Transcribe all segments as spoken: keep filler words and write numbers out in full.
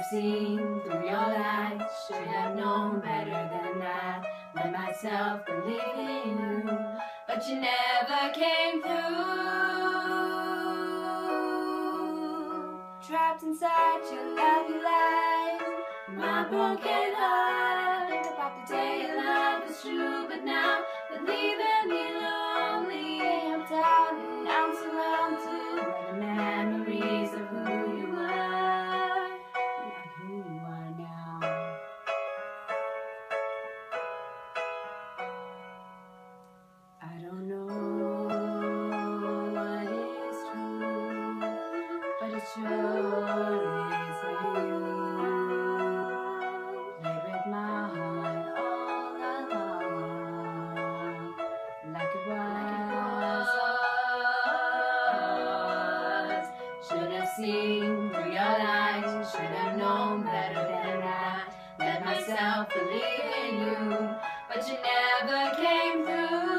seen through your lies. Should have known better than that. Let myself believe in you, but you never came through. Trapped inside your lovely lies, my broken heart. I think about the day your love was true, but now you're leaving me lonely. I'm down and I'm surrounded by the memories of who you were, not who you are now. I don't know what is true, but it sure is with you. Played with my heart all along, like it was. Should have seen through your lies, should have known better than that. Let myself believe in you, but you never came through.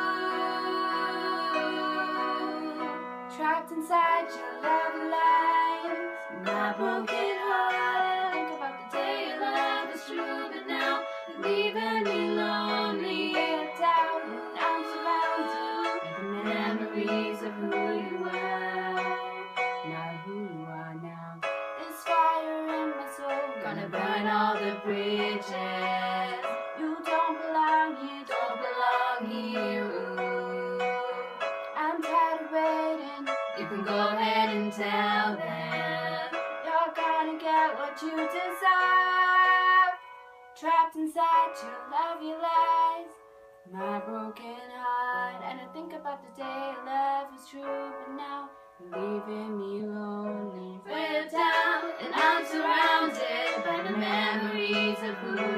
Trapped inside your lovely lies, my broken heart. Think about the day your love was true, but now you're leaving me lonely. I'm down and I'm surrounded by the memories of who you were, not who you are now. There's fire in my soul, gonna burn all the bridges. You don't belong here, don't belong here. Ooh. I'm tired of waiting. You can go ahead and tell them you're gonna get what you deserve. Trapped inside your lovely lies, my broken heart. And I think about the day love was true, but now you're leaving me lonely. We're down and I'm surrounded by the memories of who